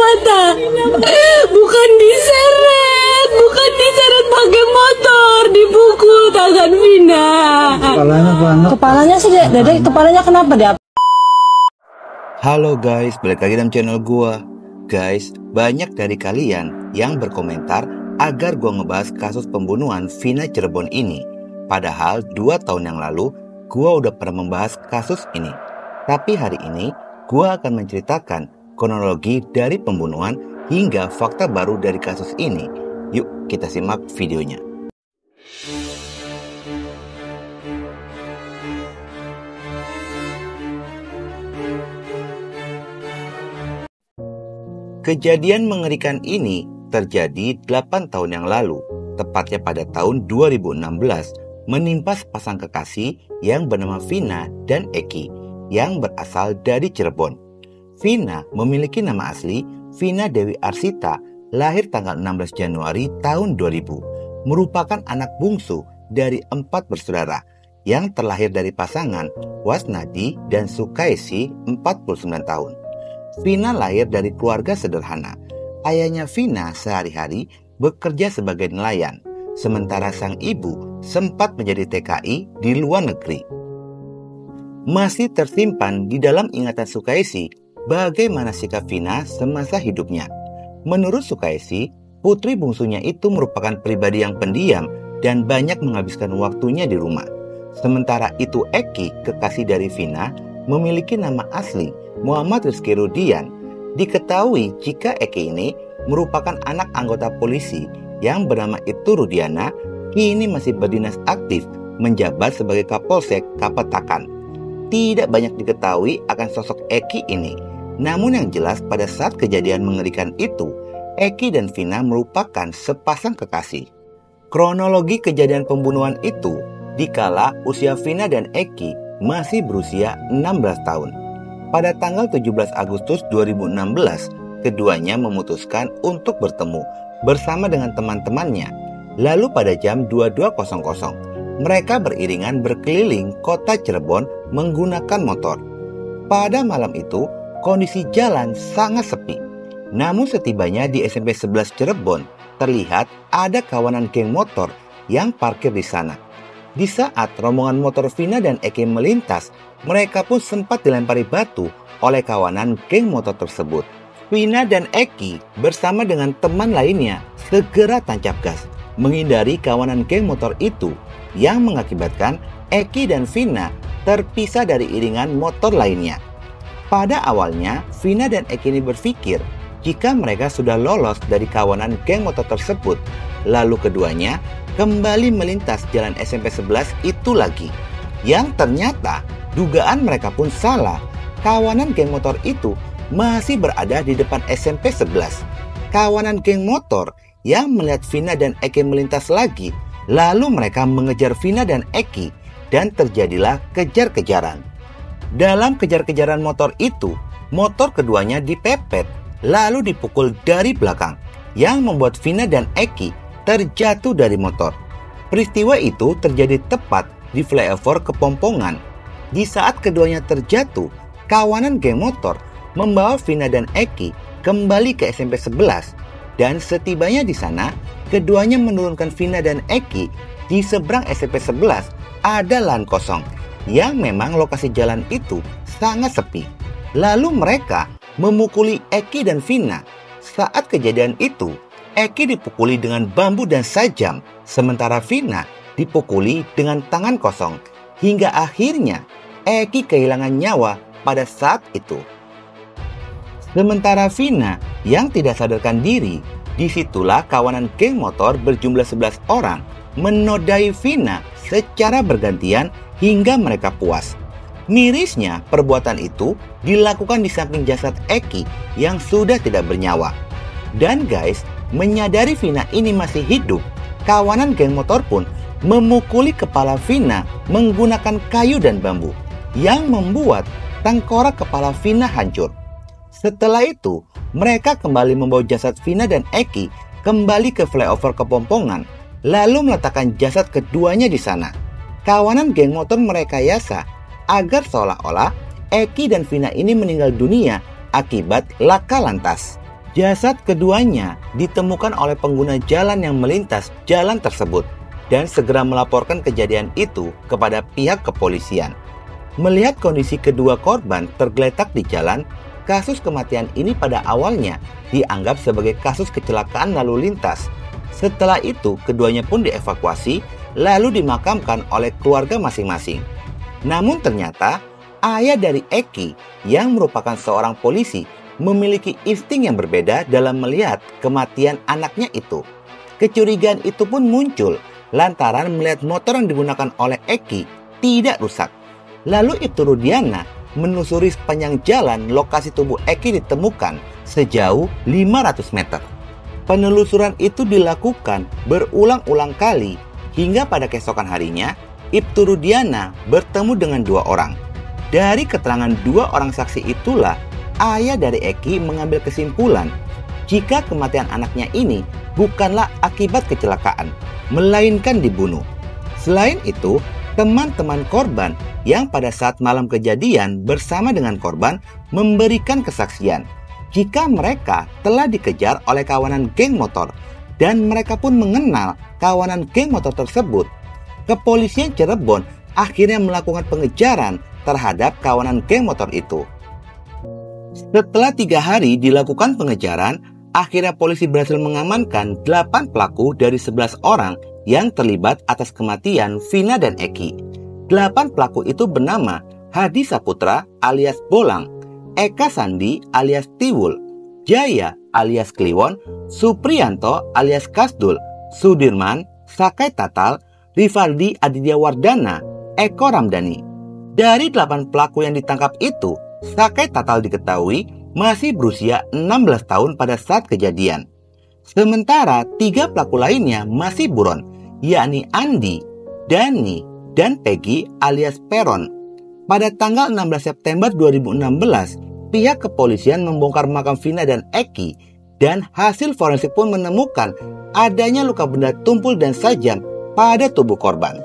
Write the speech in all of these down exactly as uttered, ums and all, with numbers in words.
patah. Bukan diseret, bukan diseret pakai motor, dipukul tangan Vina. Kepalanya banget. Kepalanya sih, Dede, kepalanya kenapa dia? Halo guys, balik lagi dalam channel gua. Guys, banyak dari kalian yang berkomentar agar gua ngebahas kasus pembunuhan Vina Cirebon ini. Padahal dua tahun yang lalu gua udah pernah membahas kasus ini. Tapi hari ini gua akan menceritakan kronologi dari pembunuhan hingga fakta baru dari kasus ini. Yuk kita simak videonya. Kejadian mengerikan ini terjadi delapan tahun yang lalu, tepatnya pada tahun dua ribu enam belas, menimpa sepasang kekasih yang bernama Vina dan Eki yang berasal dari Cirebon. Vina memiliki nama asli Vina Dewi Arsita, lahir tanggal enam belas Januari tahun dua ribu, merupakan anak bungsu dari empat bersaudara yang terlahir dari pasangan Wasnadi dan Sukaisi empat puluh sembilan tahun. Vina lahir dari keluarga sederhana. Ayahnya Vina sehari-hari bekerja sebagai nelayan, sementara sang ibu sempat menjadi T K I di luar negeri. Masih tersimpan di dalam ingatan Sukaisi bagaimana sikap Vina semasa hidupnya. Menurut Sukaisi, putri bungsunya itu merupakan pribadi yang pendiam dan banyak menghabiskan waktunya di rumah. Sementara itu Eki, kekasih dari Vina, memiliki nama asli Muhammad Rizky Rudian. Diketahui jika Eki ini merupakan anak anggota polisi yang bernama Ibtu Rudiana, kini masih berdinas aktif menjabat sebagai Kapolsek Kapetakan. Tidak banyak diketahui akan sosok Eki ini. Namun yang jelas pada saat kejadian mengerikan itu, Eki dan Vina merupakan sepasang kekasih. Kronologi kejadian pembunuhan itu dikala usia Vina dan Eki masih berusia enam belas tahun. Pada tanggal tujuh belas Agustus dua ribu enam belas, keduanya memutuskan untuk bertemu bersama dengan teman-temannya. Lalu pada jam dua puluh dua nol nol, mereka beriringan berkeliling kota Cirebon menggunakan motor. Pada malam itu, kondisi jalan sangat sepi. Namun setibanya di S M P sebelas Cirebon, terlihat ada kawanan geng motor yang parkir di sana. Di saat rombongan motor Vina dan Eki melintas, mereka pun sempat dilempari batu oleh kawanan geng motor tersebut. Vina dan Eki bersama dengan teman lainnya segera tancap gas menghindari kawanan geng motor itu, yang mengakibatkan Eki dan Vina terpisah dari iringan motor lainnya. Pada awalnya, Vina dan Eki ini berpikir jika mereka sudah lolos dari kawanan geng motor tersebut, lalu keduanya kembali melintas jalan S M P sebelas itu lagi. Yang ternyata dugaan mereka pun salah. Kawanan geng motor itu masih berada di depan S M P sebelas. Kawanan geng motor yang melihat Vina dan Eki melintas lagi, lalu mereka mengejar Vina dan Eki dan terjadilah kejar-kejaran. Dalam kejar-kejaran motor itu, motor keduanya dipepet lalu dipukul dari belakang, yang membuat Vina dan Eki terjatuh dari motor. Peristiwa itu terjadi tepat di flyover Kepompongan. Di saat keduanya terjatuh, kawanan geng motor membawa Vina dan Eki kembali ke S M P sebelas, dan setibanya di sana, keduanya menurunkan Vina dan Eki. Di seberang S M P sebelas ada lahan kosong, yang memang lokasi jalan itu sangat sepi. Lalu mereka memukuli Eki dan Vina. Saat kejadian itu, Eki dipukuli dengan bambu dan sajam, sementara Vina dipukuli dengan tangan kosong. Hingga akhirnya Eki kehilangan nyawa pada saat itu. Sementara Vina yang tidak sadarkan diri, disitulah kawanan geng motor berjumlah sebelas orang menodai Vina secara bergantian hingga mereka puas. Mirisnya, perbuatan itu dilakukan di samping jasad Eki yang sudah tidak bernyawa. Dan guys, menyadari Vina ini masih hidup, kawanan geng motor pun memukuli kepala Vina menggunakan kayu dan bambu, yang membuat tengkorak kepala Vina hancur. Setelah itu, mereka kembali membawa jasad Vina dan Eki kembali ke flyover Kepompongan, lalu meletakkan jasad keduanya di sana. Kawanan geng motor merekayasa agar seolah-olah Eki dan Vina ini meninggal dunia akibat laka lantas. Jasad keduanya ditemukan oleh pengguna jalan yang melintas jalan tersebut dan segera melaporkan kejadian itu kepada pihak kepolisian. Melihat kondisi kedua korban tergeletak di jalan, kasus kematian ini pada awalnya dianggap sebagai kasus kecelakaan lalu lintas. Setelah itu, keduanya pun dievakuasi lalu dimakamkan oleh keluarga masing-masing. Namun ternyata, ayah dari Eki yang merupakan seorang polisi memiliki insting yang berbeda dalam melihat kematian anaknya itu. Kecurigaan itu pun muncul lantaran melihat motor yang digunakan oleh Eki tidak rusak. Lalu Ibtu Rudiana menelusuri sepanjang jalan lokasi tubuh Eki ditemukan sejauh lima ratus meter. Penelusuran itu dilakukan berulang-ulang kali hingga pada keesokan harinya Ibtu Rudiana bertemu dengan dua orang. Dari keterangan dua orang saksi itulah ayah dari Eki mengambil kesimpulan jika kematian anaknya ini bukanlah akibat kecelakaan, melainkan dibunuh. Selain itu, teman-teman korban yang pada saat malam kejadian bersama dengan korban memberikan kesaksian jika mereka telah dikejar oleh kawanan geng motor dan mereka pun mengenal kawanan geng motor tersebut. Kepolisian Cirebon akhirnya melakukan pengejaran terhadap kawanan geng motor itu. Setelah tiga hari dilakukan pengejaran, akhirnya polisi berhasil mengamankan delapan pelaku dari sebelas orang yang terlibat atas kematian Vina dan Eki. Delapan pelaku itu bernama Hadi Saputra alias Bolang, Eka Sandi alias Tiwul, Jaya alias Kliwon, Supriyanto alias Kasdul, Sudirman, Sakai Tatal, Rivaldi Aditya Wardana, Eko Ramdhani. Dari delapan pelaku yang ditangkap itu, Sakai Tatal diketahui masih berusia enam belas tahun pada saat kejadian. Sementara tiga pelaku lainnya masih buron, yakni Andi, Dani, dan Peggy alias Peron. Pada tanggal enam belas September dua ribu enam belas, pihak kepolisian membongkar makam Vina dan Eki dan hasil forensik pun menemukan adanya luka benda tumpul dan sajam pada tubuh korban.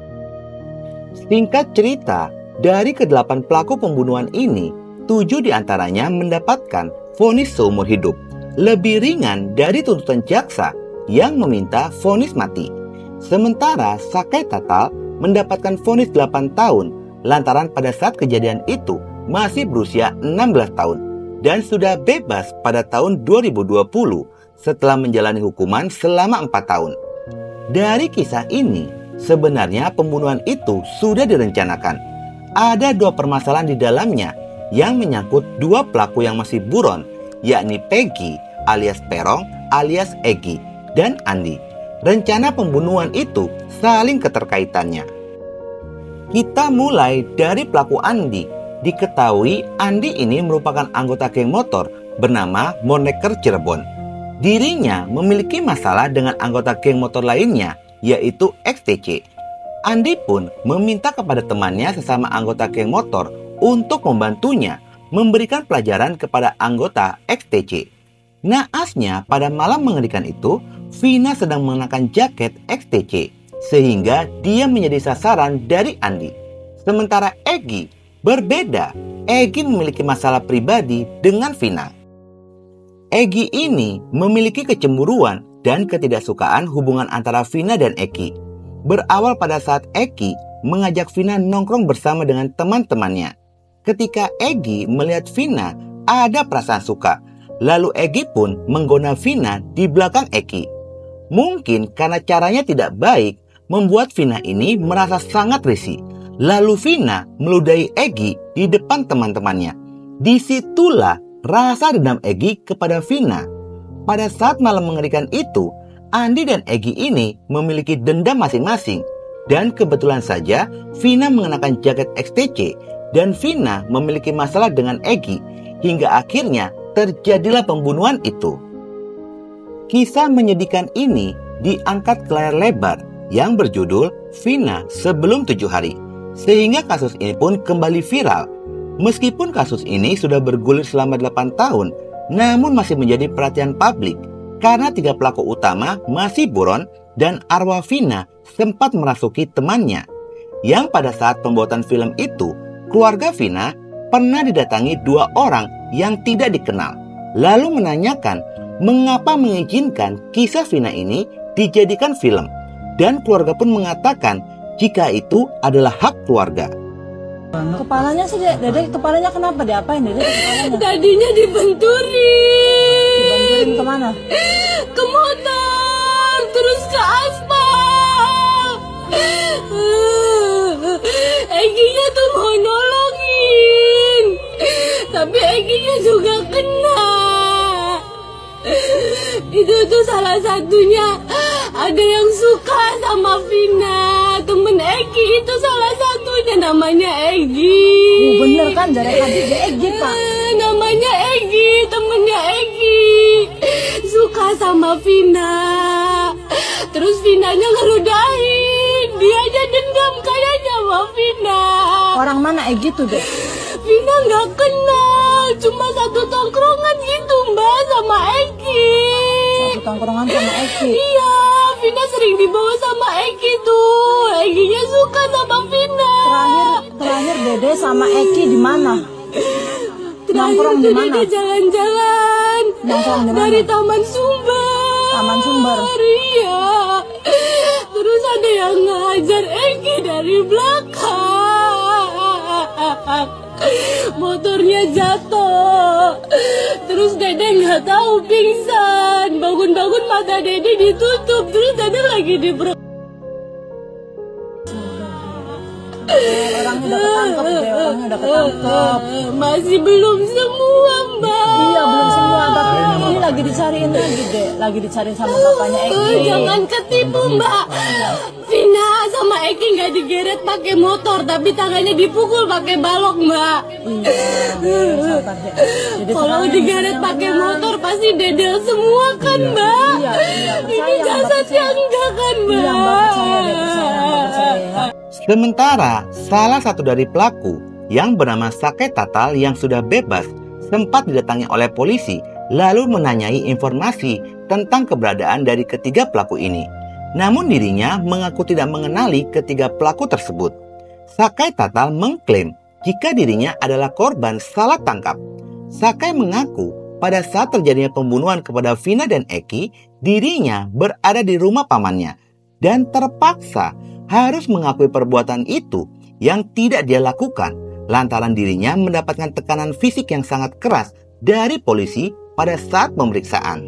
Singkat cerita, dari kedelapan pelaku pembunuhan ini, tujuh diantaranya mendapatkan vonis seumur hidup, lebih ringan dari tuntutan jaksa yang meminta vonis mati. Sementara Sakai Tatal mendapatkan vonis delapan tahun lantaran pada saat kejadian itu masih berusia enam belas tahun dan sudah bebas pada tahun dua ribu dua puluh setelah menjalani hukuman selama empat tahun. Dari kisah ini, sebenarnya pembunuhan itu sudah direncanakan. Ada dua permasalahan di dalamnya yang menyangkut dua pelaku yang masih buron, yakni Peggy alias Perong alias Egi dan Andi. Rencana pembunuhan itu saling keterkaitannya. Kita mulai dari pelaku Andi. Diketahui Andi ini merupakan anggota geng motor bernama Moneker Cirebon. Dirinya memiliki masalah dengan anggota geng motor lainnya, yaitu X T C. Andi pun meminta kepada temannya sesama anggota geng motor untuk membantunya memberikan pelajaran kepada anggota X T C. Naasnya pada malam mengerikan itu, Vina sedang mengenakan jaket X T C sehingga dia menjadi sasaran dari Andi. Sementara Egi berbeda, Egi memiliki masalah pribadi dengan Vina. Egi ini memiliki kecemburuan dan ketidaksukaan hubungan antara Vina dan Eki. Berawal pada saat Eki mengajak Vina nongkrong bersama dengan teman-temannya. Ketika Egi melihat Vina ada perasaan suka, lalu Egi pun menggoda Vina di belakang Eki. Mungkin karena caranya tidak baik, membuat Vina ini merasa sangat risih. Lalu Vina meludahi Egi di depan teman-temannya. Disitulah rasa dendam Egi kepada Vina. Pada saat malam mengerikan itu, Andi dan Egi ini memiliki dendam masing-masing. Dan kebetulan saja Vina mengenakan jaket X T C dan Vina memiliki masalah dengan Egi. Hingga akhirnya terjadilah pembunuhan itu. Kisah menyedihkan ini diangkat ke layar lebar yang berjudul Vina Sebelum Tujuh Hari. Sehingga kasus ini pun kembali viral. Meskipun kasus ini sudah bergulir selama delapan tahun, namun masih menjadi perhatian publik. Karena tiga pelaku utama masih buron dan arwah Vina sempat merasuki temannya. Yang pada saat pembuatan film itu, keluarga Vina pernah didatangi dua orang yang tidak dikenal. lalu menanyakan mengapa mengizinkan kisah Vina ini dijadikan film. Dan keluarga pun mengatakan jika itu adalah hak keluarga. Kepalanya sih, Dedek, kepalanya kenapa? Diapain, Dedek, kepalanya? Tadinya dibenturin. Dibanturin kemana? Ke motor, terus ke aspal. Eginya tuh mau nolongin, tapi Eginya juga kena. Itu tuh salah satunya ada yang suka sama Vina. Temen Egi itu salah satunya, namanya Egi. Oh, bener kan, dari tadi dia Egi, Pak. Namanya Egi, temennya Egi. Suka sama Vina. Terus Vinanya ngeludahin. Dia aja dendam kayaknya sama Vina. Orang mana Egi tuh, Dek? Vina nggak kenal, cuma satu tongkrongan gitu Mbak sama Egi. Satu tongkrongan sama Egi. Iya, Vina sering dibawa sama Egi tuh. Eginya suka sama Vina. Terakhir, terakhir Dede sama Egi di mana? Nongkrong di mana? Dede jalan-jalan. Nongkrong di mana? Dari Taman Sumber. Taman Sumber. Iya. Terus ada yang ngajar Egi dari belakang. Motornya jatuh. Terus Dede nggak tahu pingsan. Bangun-bangun mata Dede ditutup. Terus Dede lagi di ber Orangnya udah ketangkep, Dek. Orangnya udah ketangkep. Masih belum semua Mbak. Iya, belum semua, tapi ini lagi dicariin lagi, Dek. Lagi dicariin sama bapaknya Egi. Jangan ketipu Mbak. Vina sama Egi nggak digeret pakai motor, tapi tangannya dipukul pakai balok Mbak. Iya, sabar, Dek. Jadi Kalau sekarang digeret yang pakai namanya- motor pasti dedel semua kan Mbak. Iya, iya, Ini percaya, Mbak, jasadnya percaya. enggak kan Mbak. Iya, Mbak, percaya, Dek, percaya, Mbak, percaya. Sementara salah satu dari pelaku yang bernama Sakai Tatal yang sudah bebas sempat didatangi oleh polisi lalu menanyai informasi tentang keberadaan dari ketiga pelaku ini. Namun dirinya mengaku tidak mengenali ketiga pelaku tersebut. Sakai Tatal mengklaim jika dirinya adalah korban salah tangkap. Sakai mengaku pada saat terjadinya pembunuhan kepada Vina dan Eki, dirinya berada di rumah pamannya dan terpaksa harus mengakui perbuatan itu yang tidak dia lakukan lantaran dirinya mendapatkan tekanan fisik yang sangat keras dari polisi pada saat pemeriksaan.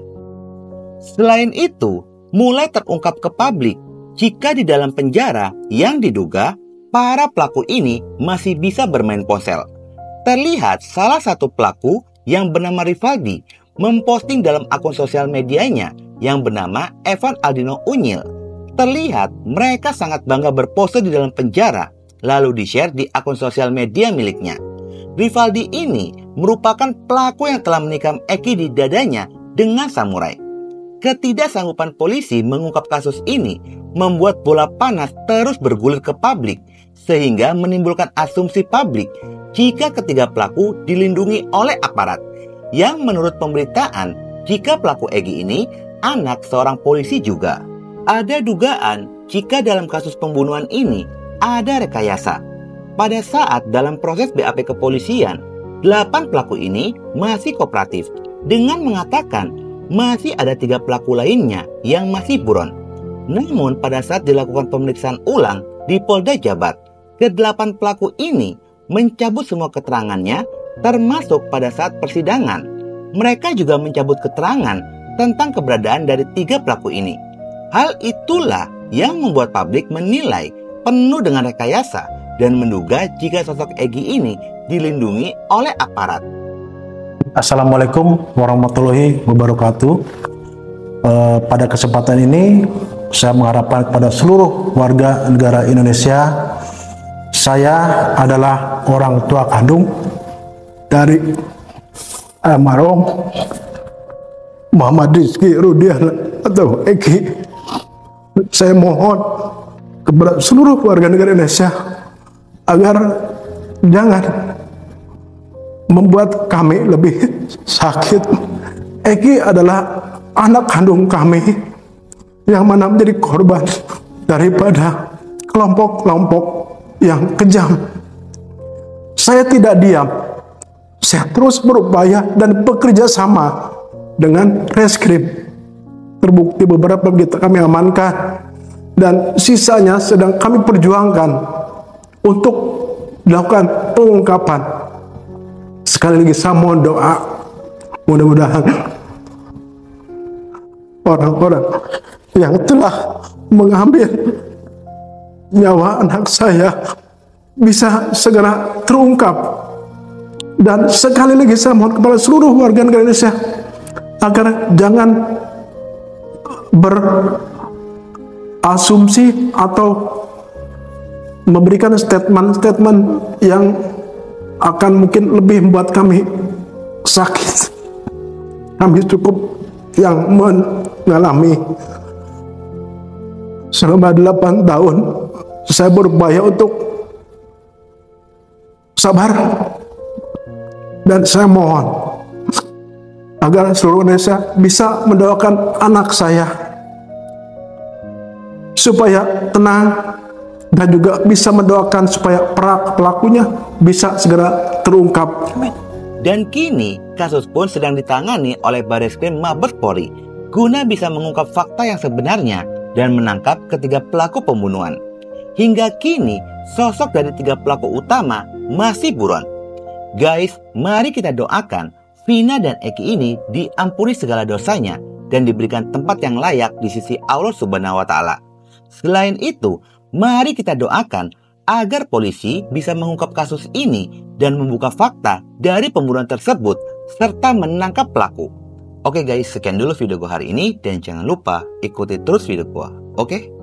Selain itu, mulai terungkap ke publik jika di dalam penjara yang diduga para pelaku ini masih bisa bermain ponsel. Terlihat salah satu pelaku yang bernama Rivaldi memposting dalam akun sosial medianya yang bernama Evan Aldino Unyil. Terlihat mereka sangat bangga berpose di dalam penjara, lalu di-share di akun sosial media miliknya. Rivaldi ini merupakan pelaku yang telah menikam Eki di dadanya dengan samurai. Ketidaksanggupan polisi mengungkap kasus ini membuat bola panas terus bergulir ke publik, sehingga menimbulkan asumsi publik jika ketiga pelaku dilindungi oleh aparat, yang menurut pemberitaan jika pelaku Egi ini anak seorang polisi juga. Ada dugaan jika dalam kasus pembunuhan ini ada rekayasa. Pada saat dalam proses B A P kepolisian, delapan pelaku ini masih kooperatif dengan mengatakan masih ada tiga pelaku lainnya yang masih buron. Namun pada saat dilakukan pemeriksaan ulang di Polda Jabar, kedelapan pelaku ini mencabut semua keterangannya termasuk pada saat persidangan. Mereka juga mencabut keterangan tentang keberadaan dari tiga pelaku ini. Hal itulah yang membuat publik menilai penuh dengan rekayasa dan menduga jika sosok Egi ini dilindungi oleh aparat. Assalamualaikum warahmatullahi wabarakatuh. E, pada kesempatan ini saya mengharapkan kepada seluruh warga negara Indonesia, saya adalah orang tua kandung dari almarhum Muhammad Rizky Rudiana atau Eki. Saya mohon kepada seluruh warga negara Indonesia agar jangan membuat kami lebih sakit. Eki adalah anak kandung kami yang mana menjadi korban daripada kelompok-kelompok yang kejam. Saya tidak diam. saya terus berupaya dan bekerja sama dengan reskrim. Terbukti beberapa kita kami amankan dan sisanya sedang kami perjuangkan untuk dilakukan pengungkapan. Sekali lagi saya mohon doa, mudah-mudahan orang-orang yang telah mengambil nyawa anak saya bisa segera terungkap. Dan sekali lagi saya mohon kepada seluruh warga negara Indonesia agar jangan berasumsi atau memberikan statement-statement yang akan mungkin lebih membuat kami sakit. Kami cukup yang mengalami selama delapan tahun saya berupaya untuk sabar, dan saya mohon agar seluruh Indonesia bisa mendoakan anak saya supaya tenang, dan juga bisa mendoakan supaya pelakunya bisa segera terungkap. Dan kini kasus pun sedang ditangani oleh Bareskrim Mabes Polri guna bisa mengungkap fakta yang sebenarnya dan menangkap ketiga pelaku pembunuhan. Hingga kini sosok dari tiga pelaku utama masih buron. Guys, mari kita doakan Vina dan Eki ini diampuni segala dosanya dan diberikan tempat yang layak di sisi Allah Subhanahu wa Ta'ala. Selain itu, mari kita doakan agar polisi bisa mengungkap kasus ini dan membuka fakta dari pembunuhan tersebut serta menangkap pelaku. Oke guys, sekian dulu video gue hari ini dan jangan lupa ikuti terus video gue. Oke?